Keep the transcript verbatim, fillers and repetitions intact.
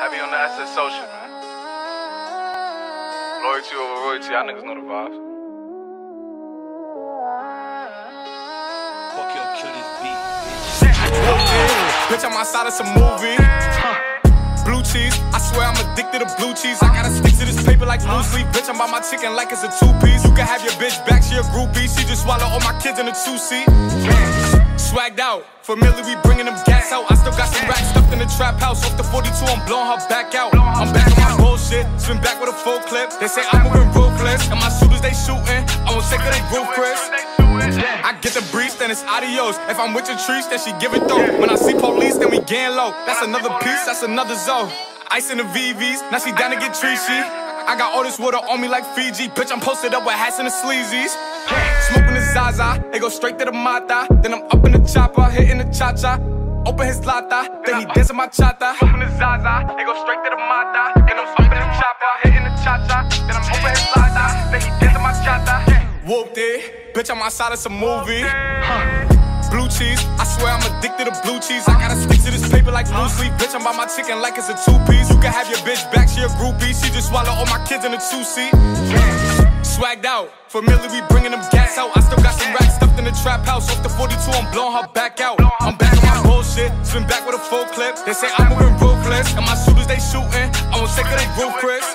Heavy on the S S Social, man. Loyalty over royalty, y'all niggas know the vibes. Fuck your kill this beat, bitch. Bitch, I'm outside of some movie. Blue cheese, I swear I'm addicted to blue cheese. I gotta stick to this paper like blue sleep. Bitch, I'm by my chicken like it's a two-piece. You can have your bitch back, she a groupie. She just swallow all my kids in a two-seat. Swagged out, familiar, we bringing them gas out. I still got some racks stuffed in the trap house. Off the forty-two, I'm blowing her back out. I'm back on my bullshit, spin back with a full clip. They say I'm moving ruthless, and my shooters, they shooting. I won't take her, they roof, Chris. I get the breeze, then it's adios. If I'm with your trees, then she give it though. When I see police, then we gang low. That's another piece, that's another zone. Ice in the V Vs, now she down to get treachy. I got all this water on me like Fiji. Bitch, I'm posted up with hats and the sleazies. Smoking the Zaza, they go straight to the Mata. Then I'm up in the chopper, hitting the cha-cha. Open his lata, then he dancing my chata. Smoking the Zaza, they go straight to the Mata. Then I'm up in the chopper, hitting the cha-cha. Then I'm open his lata, then he dancing my chata. Whooped it, bitch, I'm outside of some movie. Blue cheese, I swear I'm addicted to blue cheese. I gotta stick to this paper like blue sleep. Bitch, I'm by my chicken like it's a two-piece. You can have your bitch back, she a groupie. She just swallow all my kids in a two-seat. Swagged out, familiar, we bringing them gas out. I still got some racks stuffed in the trap house. Off the forty-two, I'm blowing her back out. I'm back on my bullshit, spin back with a full clip. They say I'm moving ruthless, and my shooters, they shooting. I won't take her, they roof, Chris.